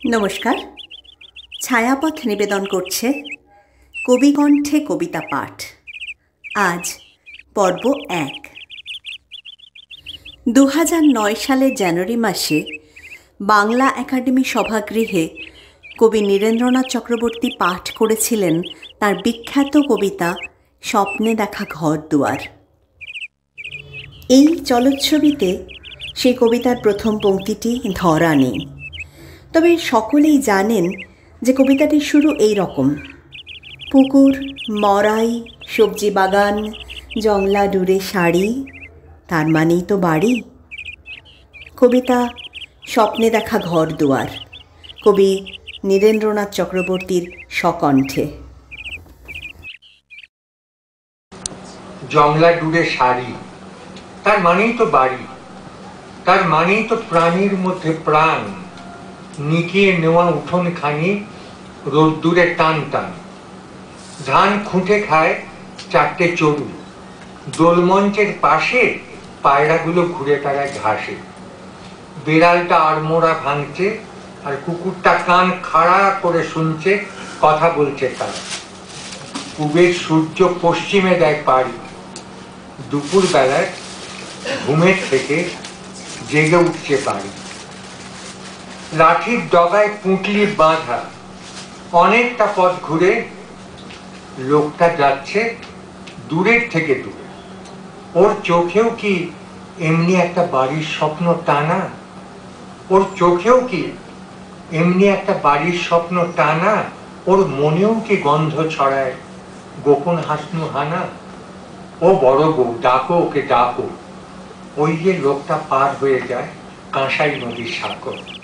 নমস্কার। ছায়াপথ নিবেদন করছে কবিকণ্ঠে কবিতা পাঠ। আজ পর্ব ১। ২০০৯ সালের জানুয়ারি মাসে বাংলা একাডেমি সভাগৃহে কবি নীরেন্দ্রনাথ চক্রবর্তী পাঠ করেছিলেন তার বিখ্যাত কবিতা স্বপ্নে দেখা ঘর দুয়ার। এই চলচ্ছবিতে সেই কবিতার প্রথম পংক্তিটি ধরা নেই, তবে সকলেই জানেন যে কবিতাটির শুরু এই রকম: পুকুর, মরাই, সবজি বাগান, জংলা ডুরে শাড়ি, তার মানেই তো বাড়ি। কবিতা স্বপ্নে দেখা ঘর দুয়ার, কবি নীরেন্দ্রনাথ চক্রবর্তীর স্বকণ্ঠে। জংলা ডুরে শাড়ি, তার মানেই তো বাড়ি, তার মানেই তো প্রাণীর মধ্যে প্রাণ। নিকিয়ে নেওয়া উঠোন খানি রোদ্দুরে টান টান, ধান খুঁটে খায় চারটে চড়ু, দোলমঞ্চের পাশে পায়রাগুলো ঘুরে বেড়ায় ঘাসে। বিড়ালটা আড়মোড়া ভাঙছে আর কুকুরটা কান খাড়া করে শুনছে, কথা বলছে তারা। পূবের সূর্য পশ্চিমে দেয় পাড়ি, দুপুর বেলায় ঘুমের থেকে জেগে উঠছে বাড়ি। লাঠির ডগায় পুঁটলি বাঁধা, অনেকটা পথ ঘুরে লোকটা যাচ্ছে দূরের থেকে দূরে। ওর চোখেও কি এমনি একটা বাড়ির স্বপ্ন টানা? ওর চোখেও কি এমনি একটা বাড়ির স্বপ্ন টানা? ওর মনেও কি গন্ধ ছড়ায় গোপন হাসনু হানা? ও বড় বউ, ডাকো ওকে ডাকো। ওই যে লোকটা পার হয়ে যায় কাঁসাই নদীর সাঁকো।